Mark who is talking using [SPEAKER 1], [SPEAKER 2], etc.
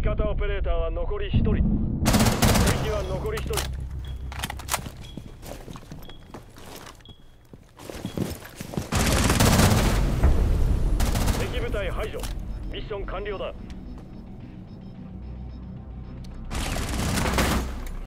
[SPEAKER 1] 味方オペレーターは残り1人。敵は残り1人。敵部隊排除。ミッション完了だ。